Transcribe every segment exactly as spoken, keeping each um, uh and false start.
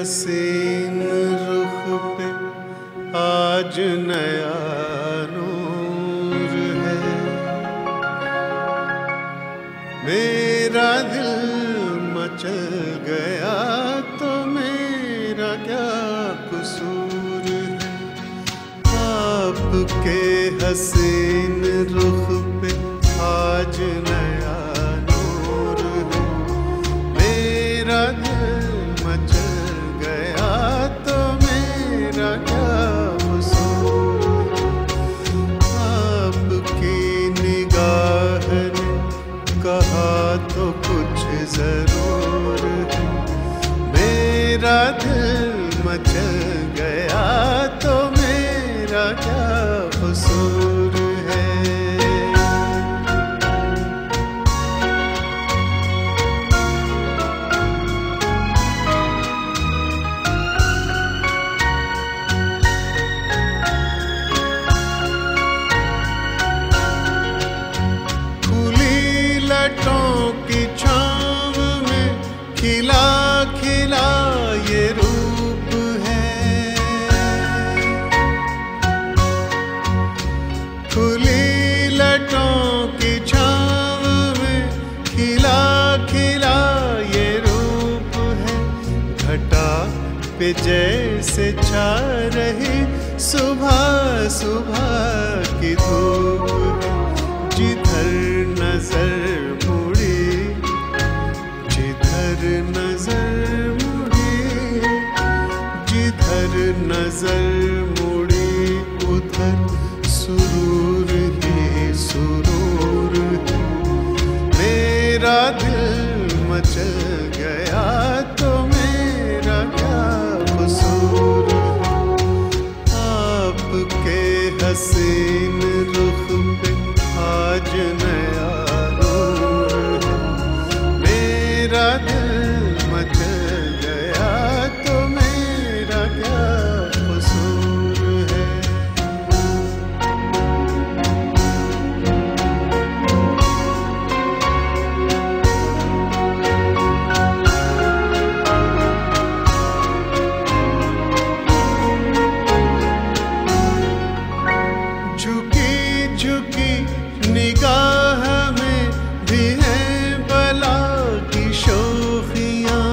हसीन रुख पे आज नया नूर है। मेरा दिल मचल गया तो मेरा क्या कसूर है। आपके हसीन रुख पे आज नया नूर है। मेरा दिल मचल गया तो मेरा क्या कसूर। आपकी निगाह ने कहा तो कुछ जरूर है। मेरा दिल मचल गया तो मेरा क्या कसूर है। की छाँव में खिला खिला ये रूप है। खुली लटों की छाँव में खिला खिला ये रूप है। घटा पे जैसे छा रही सुबह सुबह की धूप है। जिधर नजर नजर मुड़ी जिधर नजर मुड़ी उधर सुरूर ही सुरूर है। मेरा दिल मचल गया तो मेरा क्या कसूर है। आपके हसीन रुख पे आज नया नूर है। मेरा दिल मचल गया तो मेरा क्या कसूर है। झुकी झुकी निगाह में भी है बला की शोखियाँ।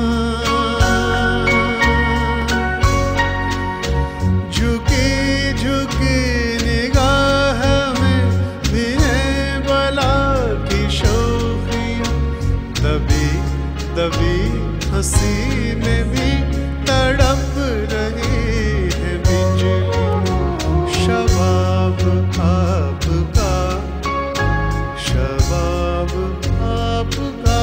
झुकी झुकी निगाह में भी है बला की शोखियाँ। दबी दबी हंसी में भी तड़प रही है बिजली। शबाब आपका शबाब आपका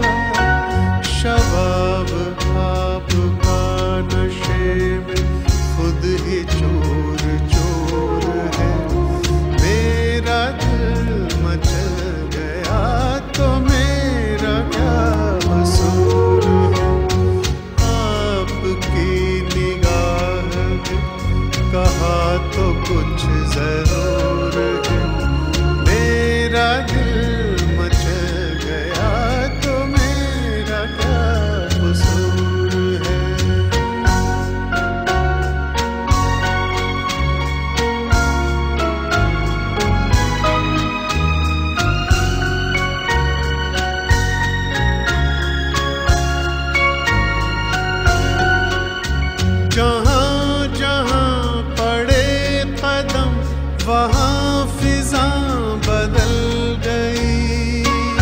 शबाब आपका नशे में खुद ही चोर चोर है। मेरा दिल मचल गया तो मेरा क्या कसूर है। आपकी निगाह में कहा तो कुछ जरूर है। मेरा दिल मचल गया तो मेरा क्या कसूर है। जहाँ जहाँ पड़े कदम वहाँ फिजा बदल गई।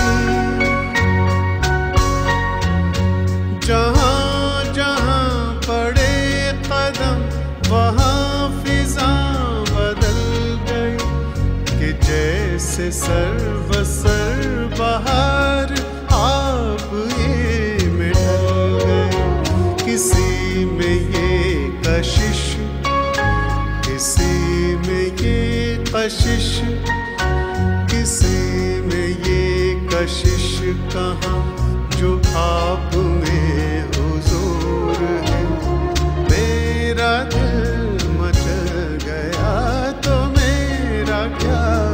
जहाँ जहाँ पड़े कदम वहाँ फिजा बदल गई। कि जैसे सर्वसर बहार आप ये में ढल गए। किसी में ये कशिश किसी में ये कशिश किसी में ये कशिश कहाँ जो आप में हुजूर है। मेरा दिल मचल गया तो मेरा क्या